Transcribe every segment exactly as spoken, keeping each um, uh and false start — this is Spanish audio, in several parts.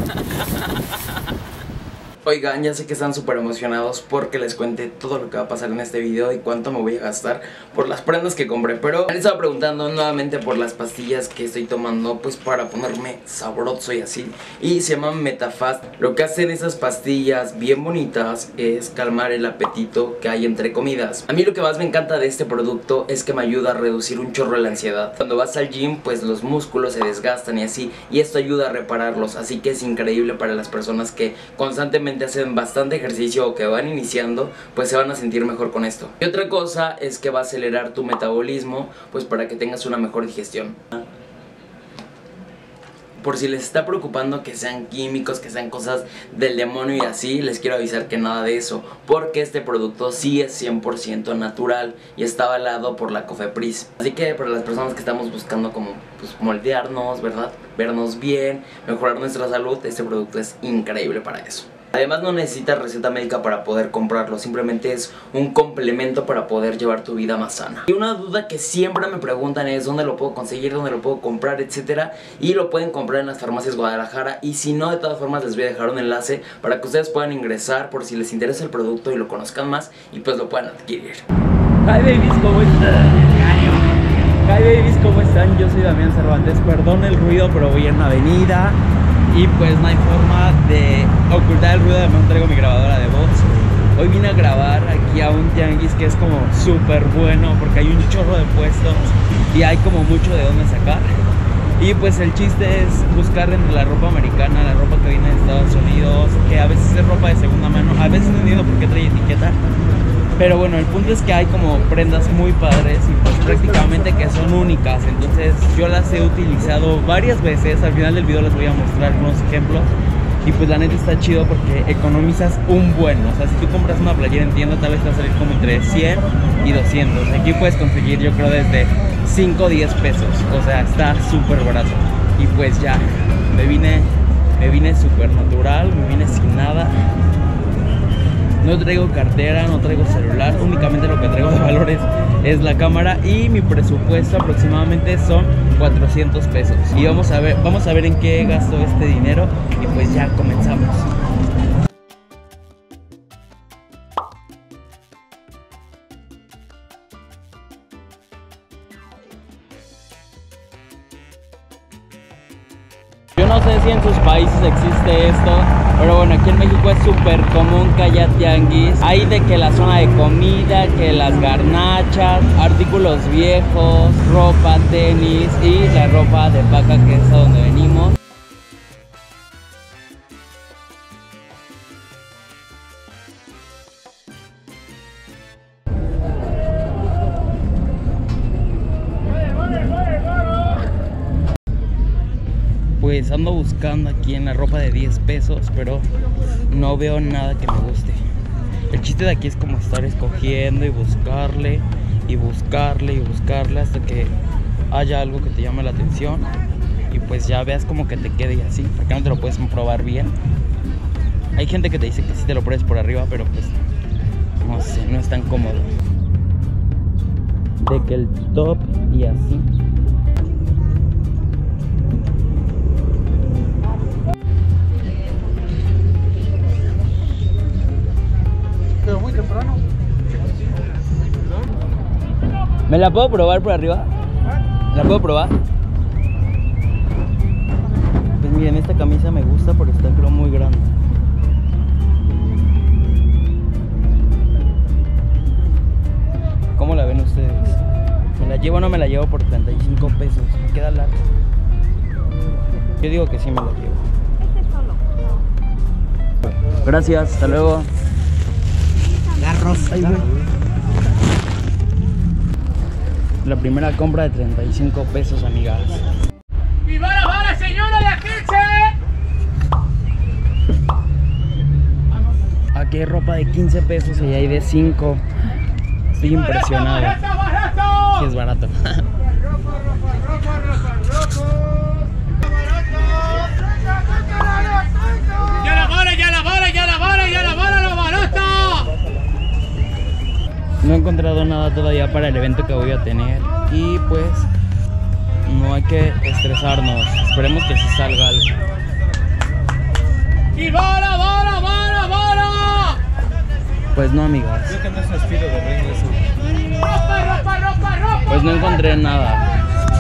Oigan, ya sé que están súper emocionados porque les cuente todo lo que va a pasar en este video y cuánto me voy a gastar por las prendas que compré. Pero me han estado preguntando nuevamente por las pastillas que estoy tomando, pues para ponerme sabroso y así. Y se llaman Metafast. Lo que hacen esas pastillas bien bonitas es calmar el apetito que hay entre comidas. A mí lo que más me encanta de este producto es que me ayuda a reducir un chorro la ansiedad. Cuando vas al gym, pues los músculos se desgastan y así, y esto ayuda a repararlos. Así que es increíble para las personas que constantemente hacen bastante ejercicio o que van iniciando, pues se van a sentir mejor con esto. Y otra cosa es que va a acelerar tu metabolismo, pues para que tengas una mejor digestión. Por si les está preocupando que sean químicos, que sean cosas del demonio y así, les quiero avisar que nada de eso, porque este producto sí es cien por ciento natural y está avalado por la COFEPRIS. Así que para las personas que estamos buscando como pues moldearnos, ¿verdad? Vernos bien, mejorar nuestra salud, este producto es increíble para eso. Además no necesitas receta médica para poder comprarlo, simplemente es un complemento para poder llevar tu vida más sana. Y una duda que siempre me preguntan es dónde lo puedo conseguir, dónde lo puedo comprar, etcétera. Y lo pueden comprar en las farmacias Guadalajara, y si no, de todas formas les voy a dejar un enlace para que ustedes puedan ingresar por si les interesa el producto y lo conozcan más y pues lo puedan adquirir. Hi babies, ¿cómo están? Hi babies, ¿cómo están? Yo soy Damián Cervantes, perdón el ruido, pero voy en la avenida y pues no hay forma de ocultar el ruido, además traigo mi grabadora de voz. Hoy vine a grabar aquí a un tianguis que es como súper bueno porque hay un chorro de puestos y hay como mucho de dónde sacar. Y pues el chiste es buscar entre la ropa americana, la ropa que viene de Estados Unidos, que a veces es ropa de segunda mano, a veces no entiendo por qué trae etiqueta. Pero bueno, el punto es que hay como prendas muy padres y pues prácticamente que son únicas. Entonces yo las he utilizado varias veces. Al final del video les voy a mostrar unos ejemplos. Y pues la neta está chido porque economizas un buen. O sea, si tú compras una playera en tienda, tal vez te va a salir como entre cien y doscientos. Aquí puedes conseguir, yo creo, desde cinco o diez pesos. O sea, está súper barato. Y pues ya, me vine, me vine súper natural, me vine sin nada. No traigo cartera, no traigo celular, únicamente lo que traigo de valores es la cámara y mi presupuesto aproximadamente son cuatrocientos pesos. Y vamos a ver, vamos a ver en qué gasto este dinero y pues ya comenzamos. Yo no sé si en sus países existe esto, pero bueno, aquí en México es súper común que haya tianguis. Hay de que la zona de comida, que las garnachas, artículos viejos, ropa, tenis y la ropa de paca, que es a donde venimos. Pues ando buscando aquí en la ropa de diez pesos, pero no veo nada que me guste. El chiste de aquí es como estar escogiendo y buscarle y buscarle y buscarle hasta que haya algo que te llame la atención y pues ya veas como que te quede así, porque no te lo puedes probar bien. Hay gente que te dice que sí te lo pruebes por arriba, pero pues no sé, no es tan cómodo. De que el top y así. Muy temprano. ¿Me la puedo probar por arriba? ¿La puedo probar? Pues miren, esta camisa me gusta porque está creo muy grande. ¿Cómo la ven ustedes? ¿Me la llevo o no me la llevo por treinta y cinco pesos? Me queda larga. Yo digo que sí me la llevo. Gracias, hasta luego. La rosa. Ay, la primera compra de treinta y cinco pesos, amigas. ¡Viva la vara, señora, la quince! Aquí hay ropa de quince pesos y hay de cinco. Estoy impresionado. Sí, es barato. ¡Ya la vara, ya la vara, ya la vara, ya la vara, lo barato! No he encontrado nada todavía para el evento que voy a tener y pues no hay que estresarnos, esperemos que sí salga algo. Pues no, amigas. Creo que no es estilo de reino eso. Pues no encontré nada.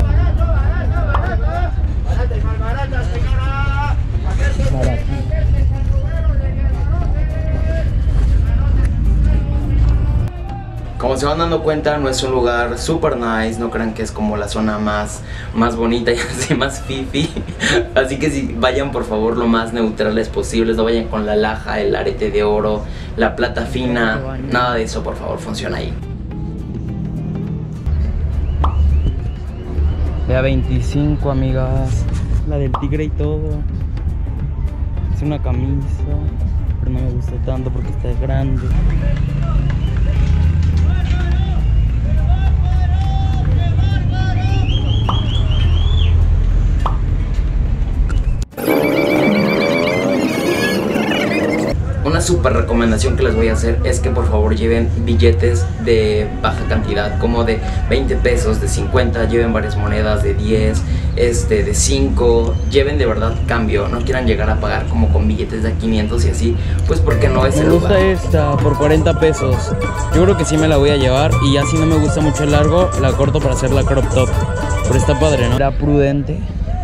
Como se van dando cuenta, no es un lugar super nice, no crean que es como la zona más, más bonita y así más fifi. Así que si vayan por favor lo más neutrales posibles, no vayan con la laja, el arete de oro, la plata fina, nada de eso por favor funciona ahí. De a veinticinco, amigas. La del tigre y todo. Es una camisa, pero no me gusta tanto porque está grande. Una super recomendación que les voy a hacer es que por favor lleven billetes de baja cantidad, como de veinte pesos, de cincuenta, lleven varias monedas de diez, este, de cinco, lleven de verdad cambio, no quieran llegar a pagar como con billetes de quinientos y así, pues porque no es el lugar. Me gusta esta por cuarenta pesos, yo creo que sí me la voy a llevar y ya si no me gusta mucho el largo, la corto para hacer la crop top, pero está padre, ¿no? Era prudente.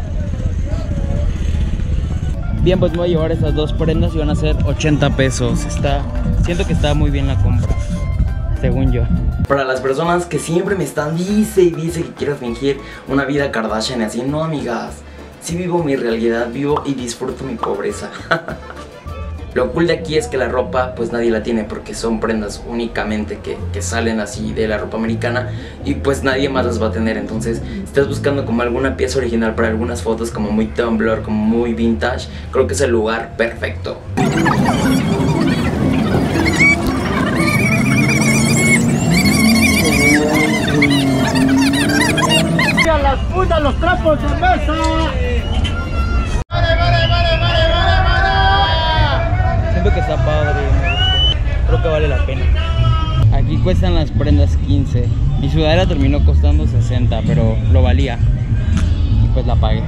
Bien, pues me voy a llevar estas dos prendas y van a ser ochenta pesos. Está, siento que está muy bien la compra, según yo. Para las personas que siempre me están dice y dice que quiero fingir una vida Kardashian y así, no amigas, sí vivo mi realidad, vivo y disfruto mi pobreza. Lo cool de aquí es que la ropa pues nadie la tiene porque son prendas únicamente que, que salen así de la ropa americana y pues nadie más las va a tener. Entonces si estás buscando como alguna pieza original para algunas fotos como muy Tumblr, como muy vintage, creo que es el lugar perfecto. ¡A las putas los trapos de mesa! Siento que está padre, me gusta. Creo que vale la pena. Aquí cuestan las prendas quince. Mi sudadera terminó costando sesenta, pero lo valía. Y pues la pagué.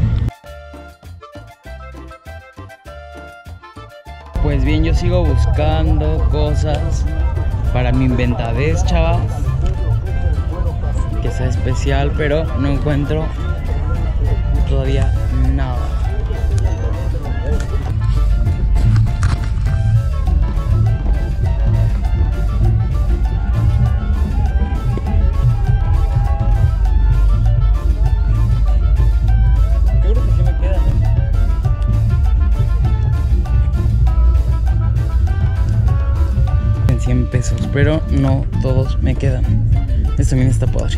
Pues bien, yo sigo buscando cosas para mi inventadez, chavas. Que sea especial, pero no encuentro todavía nada. cien pesos, pero no todos me quedan. Este también está padre.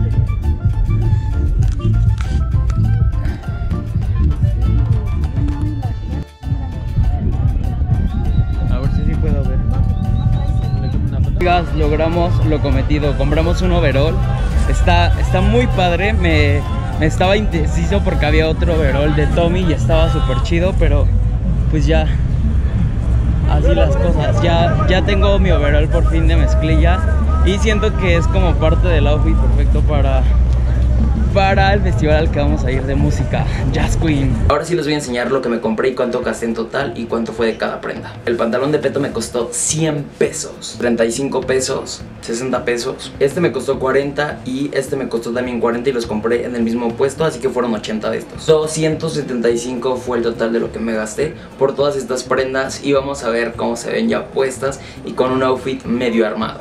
A ver si sí puedo ver. Amigas, logramos lo cometido. Compramos un overall. Está, está muy padre. Me, me estaba indeciso porque había otro overall de Tommy y estaba súper chido, pero pues ya. Así las cosas, ya, ya tengo mi overall por fin de mezclilla y siento que es como parte del outfit perfecto para, para el festival al que vamos a ir de música, Jazz Queen. Ahora sí les voy a enseñar lo que me compré y cuánto gasté en total y cuánto fue de cada prenda. El pantalón de peto me costó cien pesos, treinta y cinco pesos, sesenta pesos. Este me costó cuarenta y este me costó también cuarenta y los compré en el mismo puesto, así que fueron ochenta de estos. doscientos setenta y cinco fue el total de lo que me gasté por todas estas prendas y vamos a ver cómo se ven ya puestas y con un outfit medio armado.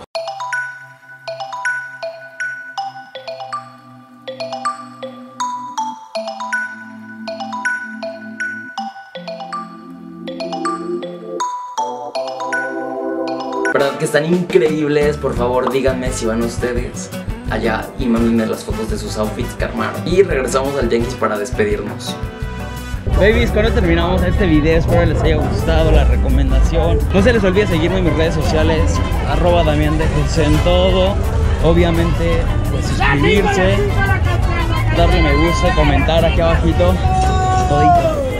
¿Verdad que están increíbles? Por favor díganme si van ustedes allá y mándenme las fotos de sus outfits que armaron. Y regresamos al Tianguis para despedirnos. Babies, con esto terminamos este video. Espero les haya gustado la recomendación. No se les olvide seguirme en mis redes sociales, arroba Damián de José en todo. Obviamente pues suscribirse, darle me gusta, comentar aquí abajito. Todito.